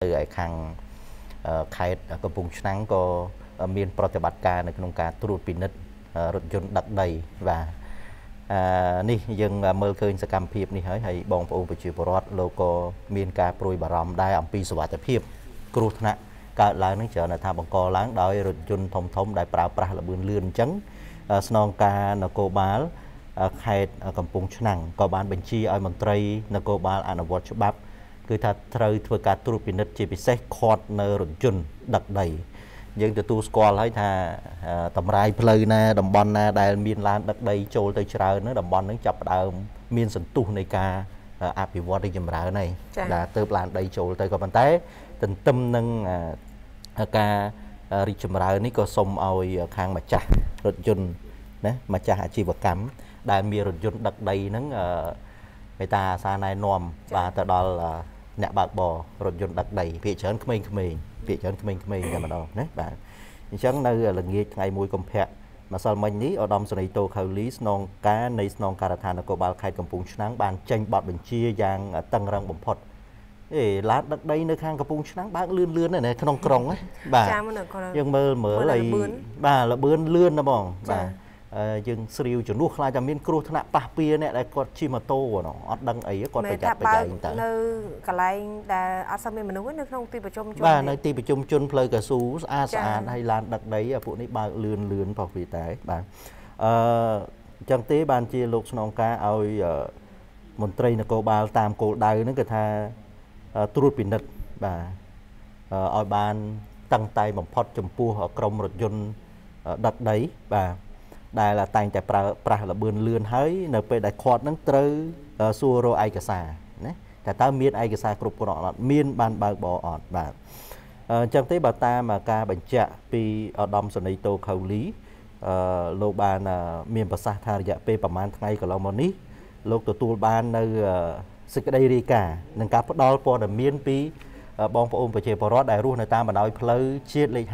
ไอ้คางไข่กระปุกชั้งก็มีปฏิบัติการในโครงการตรวจปิดนิดรถยนต์ดักใดvàนี่ยังเมื่อคืนสกรรมเพียบนี่ให้บองพระองค์ไปจีบรอดโลโก้มีการโปรยบารมได้อัมพีสวัสดิเพียบกรุธนะการล้างนึกเจอในทางบังกอล้างโดยรถยนต์ทมได้ปราบปราระเบือนเลื่อนจังสนองการนโกบาลไข่กำปงชั้งกบาลบัญชีอัยมนตรีนโกบาลอนุวัตฉบับคือถ้าเธอធ្វើការត្រួតពិនិត្យជាពិសេសខតនៅរថយន្តដឹកដីយើងទទួលស្គាល់ហើយថាតម្រាយផ្លូវណាតំបន់ណាដែលមានឡានដឹកដីចូលទៅច្រើនហ្នឹងតំបន់ហ្នឹងចាប់ផ្ដើមមានសន្ទុះនៃការអភិវឌ្ឍរីកចម្រើនហើយដែលទៅឡានដីចូលទៅក៏ប៉ុន្តែទន្ទឹមនឹងការរីកចម្រើននេះក៏សូមឲ្យខាងម្ចាស់រថយន្តណាម្ចាស់អាជីវកម្មដែលមានរថយន្តដឹកដីហ្នឹងមេតាសាណែនាំបាទទៅដល់អ្នកបើកបររថយន្តដឹកដីភាគច្រើនក្មេងៗភាគច្រើនក្មេងៗតែម្ដងណាបាទអញ្ចឹងនៅល្ងាចថ្ងៃ1កុម្ភៈម្សិលមិញនេះឧត្តមសេនីយ៍តូខៅលីស្នងការនៃស្នងការដ្ឋាននគរបាលខេត្តកំពង់ឆ្នាំងបានចេញបទបញ្ជាយ៉ាងតឹងរឹងបំផុតឡានដឹកដីនៅខាងកំពង់ឆ្នាំងបើកលឿនណាក្នុងក្រុងណាបាទយើងមើលអីបាទលបឿនលឿនណាបងបាទយើងស្រាវជំនួសខ្លាចតែមានគ្រោះថ្នាក់ប៉ះពៀអ្នកដែលគាត់ជិះម៉ូតូអត់ដឹងអីគាត់ប្រយ័ត្នប្រយែងតើនៅកន្លែងដែលអត់សូវមានមនុស្សនៅក្នុងទីប្រជុំជនបាទនៅទីប្រជុំជនផ្លូវកស៊ូស្អាតហើយឡានដឹកដីពួកនេះបើកលឿនផងពីតែបាទអញ្ចឹងទេបានជាលោកស្នងការឲ្យមន្ត្រីនគរបាលតាមគោលដៅហ្នឹងគឺថាត្រួតពិនិត្យបាទឲ្យបានតឹងតែបំផុតចំពោះក្រមរថយន្តដឹកដីបាទដែលតែងតែប្រើប្រាស់លបឿនលឿនហើយនៅពេលដែលខាត់នឹងត្រូវសួររកឯកសារណាតែតើមានឯកសារគ្រប់គ្រាន់អត់មានបានបើកបរអត់បាទអញ្ចឹងទេបើតាមការបញ្ជាក់ពីឧត្តមសេនីយ៍តូខៅលីលោកបានមានប្រសាសន៍ថារយៈពេលប្រហែលថ្ងៃកន្លងមកនេះលោកទទួលបាននៅសេចក្តីរាយការណ៍នឹងការផ្ដល់ព័ត៌មានពីបងប្អូនប្រជាពលរដ្ឋដែលរស់នៅតាមបណ្ដោយផ្លូវជាតិលេខ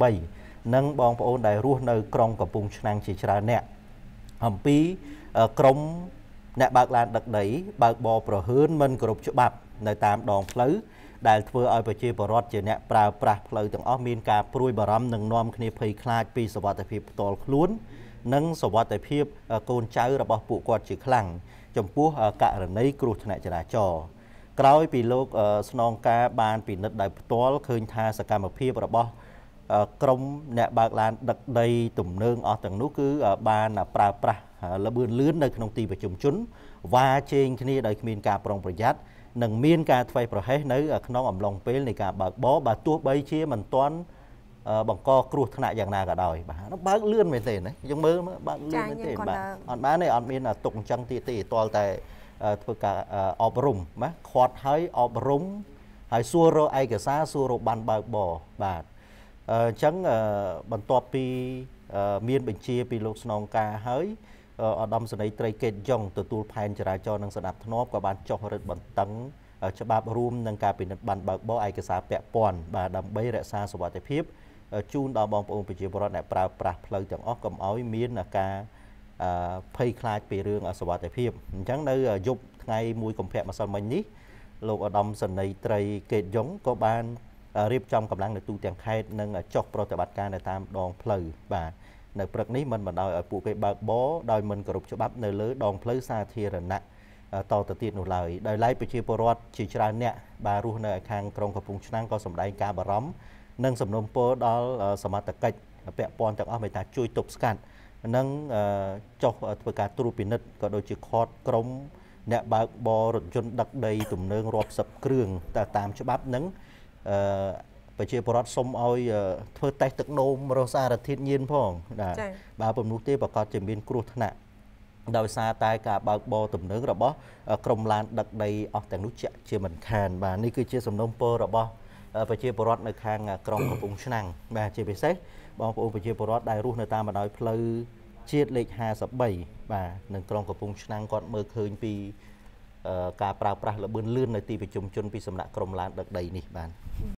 53និងបងប្អូនដែលរស់នៅក្រុងកំពង់ឆ្នាំងជាច្រើនអ្នកអំពីក្រុមអ្នកបើកឡានដឹកដីបើកបរប្រហើនមិនគោរពច្បាប់នៅតាមដងផ្លូវដែលធ្វើឲ្យប្រជាពលរដ្ឋជាអ្នកប្រើប្រាស់ផ្លូវទាំងអស់មានការព្រួយបារម្ភនិងនាំគ្នាភ័យខ្លាចពីសុវត្ថិភាពផ្ទាល់ខ្លួននិងសុវត្ថិភាពកូនចៅរបស់ពួកគាត់ជាខ្លាំងចំពោះករណីគ្រោះថ្នាក់ចរាចរណ៍ក្រោយពីលោកស្នងការបានពិនិត្យដោយផ្ទាល់ឃើញថាសកម្មភាពរបស់ក្រុមអ្នកបើកឡានដឹកដីទំនើងអស់ទាំងនោះគឺបានប្រើប្រាស់លបឿនលឿននៅក្នុងទីប្រជុំជនវ៉ាជែងគ្នាដោយគ្មានការប្រុងប្រយ័ត្ននិងមានការធ្វេសប្រហែសនៅក្នុងអំឡុងពេលនៃការបើកបរបើទោះបីជាមិនទាន់បង្កគ្រោះថ្នាក់យ៉ាងណាក៏ដោយបាទបើកលឿនមែនទេណាយើងមើលបើកលឿនមែនទេបាទអត់បានទេអត់មានទុកអញ្ចឹងទៀតទេទាល់តែធ្វើការអប់រំណាខាត់ហើយអប់រំហើយសួររកឯកសារសួររកបានបើកបរបាទអញ្ចឹងបន្ទាប់ពីមានបញ្ជាពីលោកស្នងការហើយឧត្តមសេនីយ៍ត្រីកេតយ៉ុងទទួលផែនចរាចរណ៍និងស្ដាប់ធ្នាប់ក៏បានចុះរឹតបន្តឹងច្បាប់រួមនឹងការពិនិត្យបានបើកបរឯកសារពាក់ព័ន្ធបាទដើម្បីរក្សាសុវត្ថិភាពជូនដល់បងប្អូនប្រជាពលរដ្ឋដែលប្រើប្រាស់ផ្លូវទាំងអស់កុំឲ្យមានការភ័យខ្លាចពីរឿងសុវត្ថិភាពអញ្ចឹងនៅយប់ថ្ងៃ1កុម្ភៈម្សិលមិញនេះលោកឧត្តមសេនីយ៍ត្រីកេតយ៉ុងក៏បានរៀបចំកម្លាំងនៅទូទាំងខេត្តនិងចុះប្រតិបត្តិការនៅតាមដងផ្លូវបាទនៅព្រឹកនេះមិនបណ្ដោយឲ្យពួកគេបើកបរដោយមិនគោរពច្បាប់នៅលើដងផ្លូវសាធារណៈតទៅទៀតនោះឡើយដោយឡែកប្រជាពលរដ្ឋជាច្រើនអ្នកបាទរស់នៅខាងក្រុងកំពង់ឆ្នាំងក៏សម្ដែងការបារម្ភនិងសំណូមពរដល់សមត្ថកិច្ចពាក់ព័ន្ធទាំងអស់មេត្តាជួយទប់ស្កាត់និងចុះធ្វើការត្រួតពិនិត្យក៏ដូចជាខាត់ក្រុមអ្នកបើកបររថយន្តដឹកដីទំនើងរាប់សិបគ្រឿងតាមច្បាប់និងប្រជាពលរដ្ឋសុំឲ្យធ្វើតេស្តទឹកនោមរសសារធាតុញៀនផងបាទបើពុំនោះទេប្រកាសជាមានគ្រោះថ្នាក់ដោយសារតែការបើកបរទំនើងរបស់ក្រុមឡានដឹកដីអស់ទាំងនោះជាមិនខានបាទនេះគឺជាសំណុំពររបស់ប្រជាពលរដ្ឋនៅខាងក្រុងកំពង់ឆ្នាំងបាទជាពិសេសបងប្អូនប្រជាពលរដ្ឋដែលរស់នៅតាមបណ្ដោយផ្លូវជាតិលេខ53បាទនៅក្រុងកំពង់ឆ្នាំងគាត់មើលឃើញពីការប្រើប្រាស់លបឿនលឿននៅទីប្រជុំជនពីសំណាក់ក្រុមឡានដឹកដីនេះបាទ